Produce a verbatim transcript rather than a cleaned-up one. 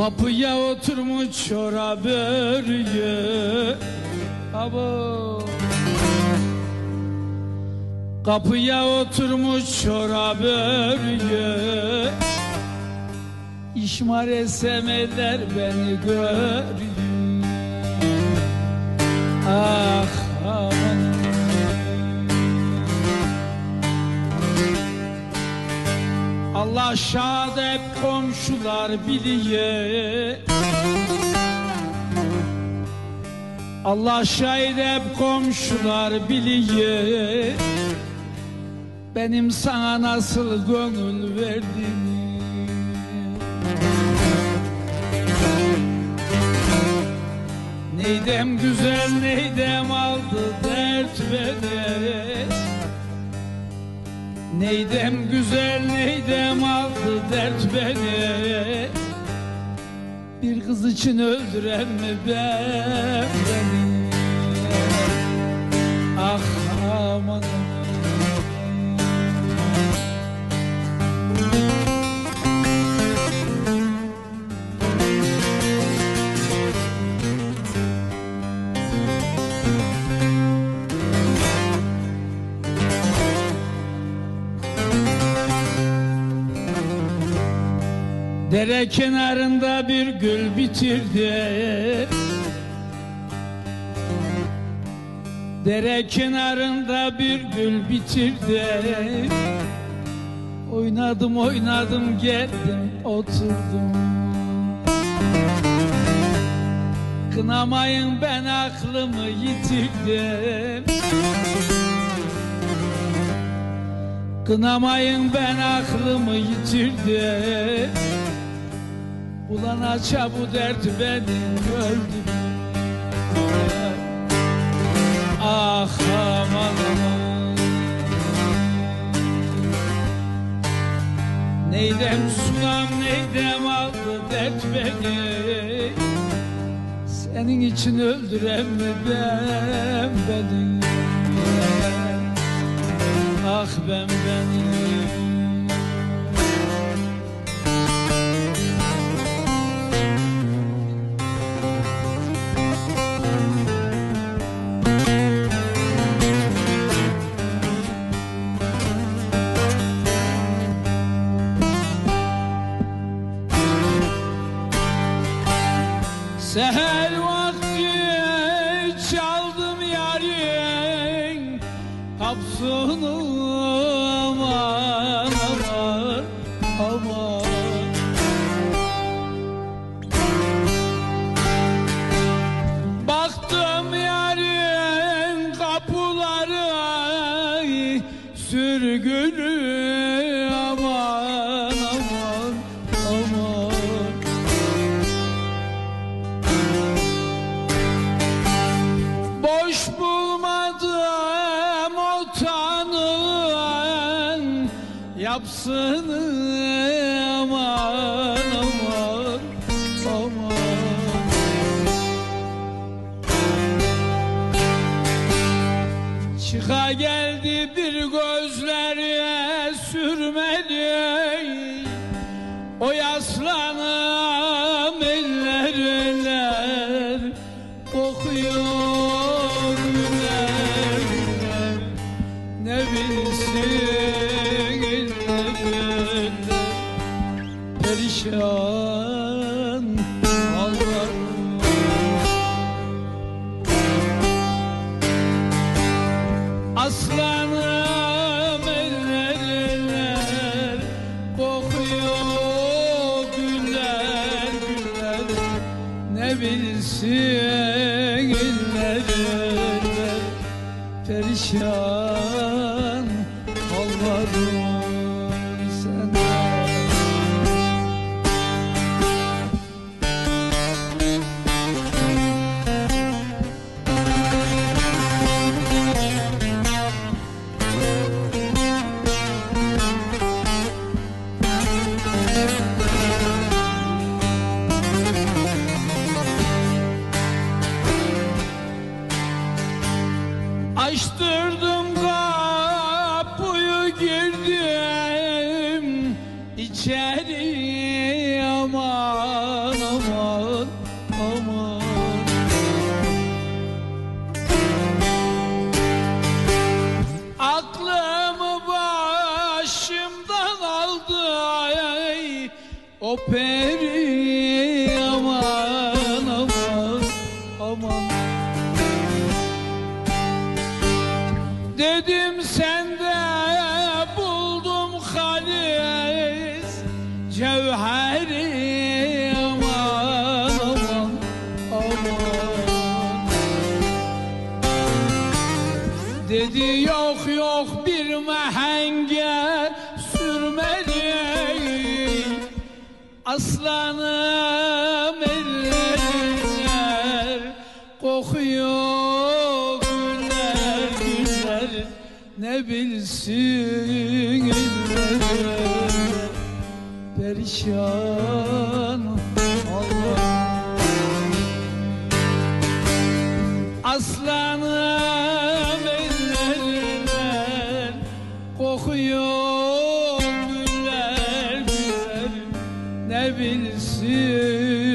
Kapıya oturmuş çorap örgü. Abo. Kapıya oturmuş çorap örgü. İşmare semeler beni görgü. Ah aman. Allah şahit hep komşular biliyor. Allah şahit hep komşular biliyor. Benim sana nasıl gönül verdiğimi. Neydem güzel neydem aldı dert beni. Neydem güzel neydem aldı dert beni. Bir kız için öldüren mi ben beni? Ah aman. Dere kenarında bir gül bitirdi. Dere kenarında bir gül bitirdi. Oynadım oynadım geldim oturdum. Kınamayın ben aklımı yitirdim. Kınamayın ben aklımı yitirdim. Ulan aça bu dert beni öldü. Ah aman aman. Neydem sulam neydem aldı dert beni. Senin için öldüren mi ben beni? Ah ben beni. Seher vakti çaldım yarın kapısını. Aman aman aman. Baktım yarın kapıları ay sürgülü. Aman aman aman. Boş bulmadım o tanıyan yapsın. Aman aman aman. Çıka geldi bir gözlere sürmeli. O yaslanım eller eller kokuyor güller güller. Ne bilsin eller perişan Allah'ım. Aslanım eller eller kokuyor güller güller. Ne bilsin eller eller perişan Allah'ım sen. Açtırdım kapıyı girdim içeri. Aman aman o peri aman aman aman. Dedim sende buldum halis cevheri aman aman aman. Dedi yok yok bir mehenge sürmeli aslanım eller kokuyor güller güller ne bilsin eller perişan Allah. Aslanım eller kokuyor güller güller ne bilsin